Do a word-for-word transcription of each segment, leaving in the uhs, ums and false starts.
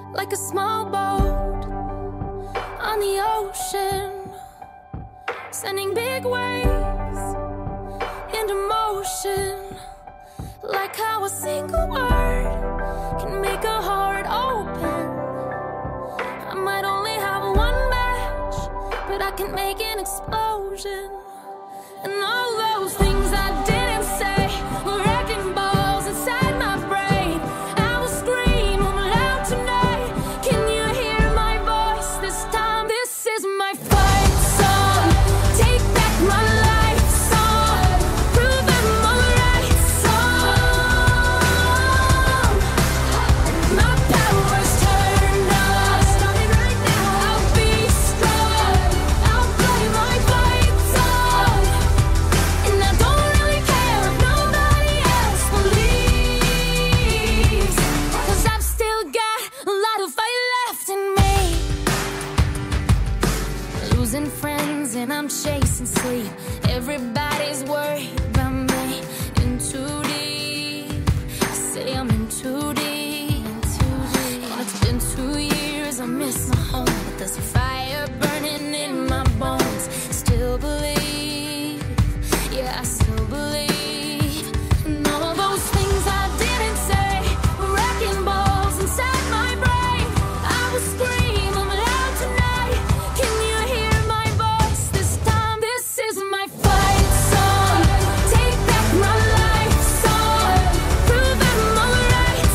like a small boat on the ocean, sending big waves into motion, like how a single word can make a heart open. I might only have one match, but I can make an explosion. And all those things I didn't say were wrecking balls inside my brain. I will scream loud tonight. Can you hear my voice this time? This is my fight song. Take back my life song. Prove I'm alright song. My power's turned on. Starting right now. I'll be strong. I'll play my fight song. And I don't really care if nobody else believes, 'cause I've still got a lot of fight left in me. Losing friends and I'm chasing sleep. Everybody's worried about me. In too deep. Say I'm in too deep. And it's been two years, I miss my home, but there's a fire burning in my bones. Still believe, yeah, I still believe. And all those things I didn't say were wrecking balls inside my brain. I will scream I'm loud tonight. Can you hear my voice this time? This is my fight song. Take back my life song. Prove I'm alright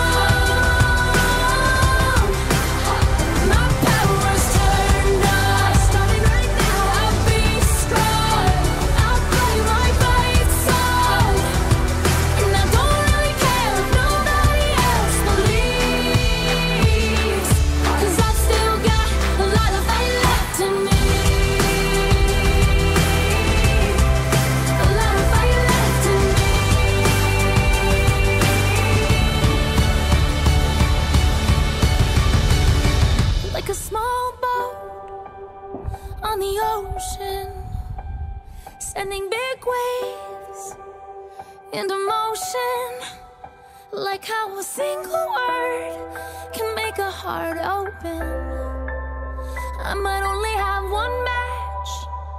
song. My power's turned on. Starting right now. I'll be strong. I'll play my fight song. And I don't really care if nobody else believes, 'cause I've still got a lot of fight left in me. A lot of fight left in me. Like a small boat on the ocean, sending big waves into motion, like how a single word can make a heart open. I might only have one match,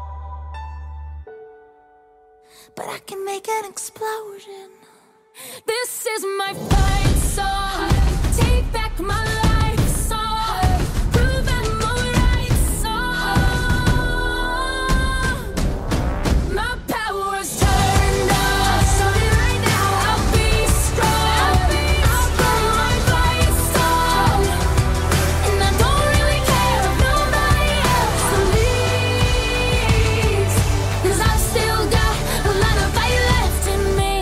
but I can make an explosion. This is my fight song. Take back my life song. Prove I'm alright song. My power's turned on. Starting right now. I'll be strong. I'll play my fight song. And I don't really care if nobody else believes, 'cause I've still got a lot of fight left in me.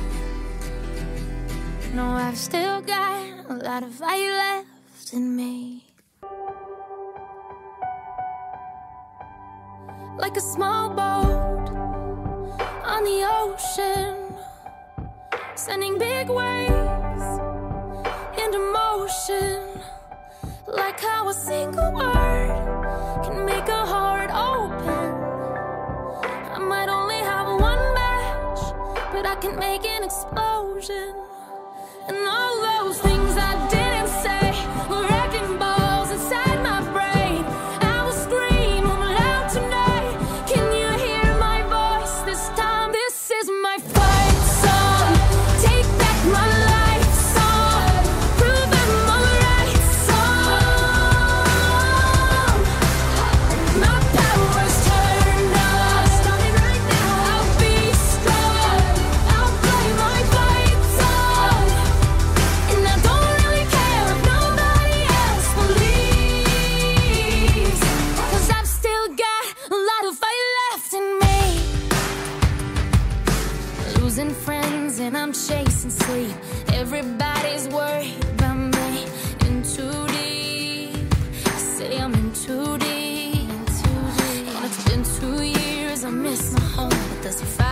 No, I've still got a lot of fight left in me. Like a small boat on the ocean, sending big waves into motion, like how a single word can make a heart open. I might only have one match, but I can make an explosion. And all those things I didn't say were wrecking balls inside my brain. I will scream loud tonight. Can you hear my voice this time? This is my fight song. Take back my life song. Prove I'm alright song. My power's turned on. Starting right now. I'll be strong. I'll play my fight song. And I don't really care if nobody else believes, 'cause I've still got a lot of fight left in me. Losing friends and I'm chasing sleep. Everybody's worried about me. In too deep. Say I'm in too deep. And it's been two years, I miss my home, but there's a